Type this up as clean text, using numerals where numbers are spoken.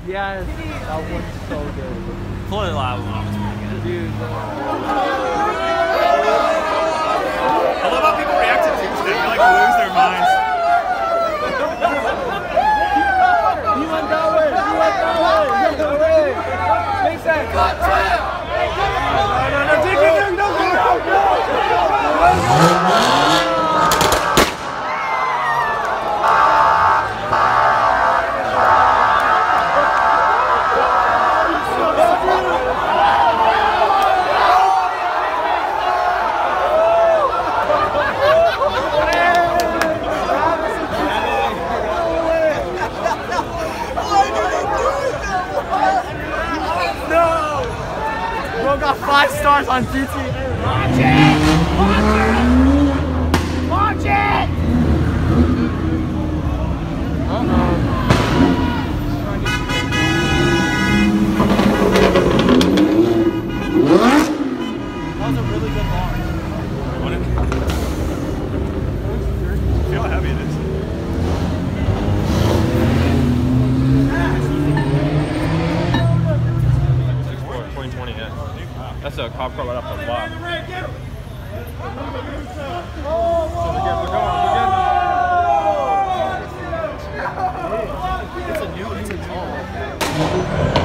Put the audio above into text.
Yes, that one's so good. Florida Lava one was pretty good. Dude. I love how people react to Tuesday. They like lose their minds. He went that way. He went that way. Make sense. No, take it. No. Got 5 stars on GTA. Watch it! Watch it! That was a really good bar. Feel how heavy it is. That's a cop car right off the block. It's a new, it's a tall.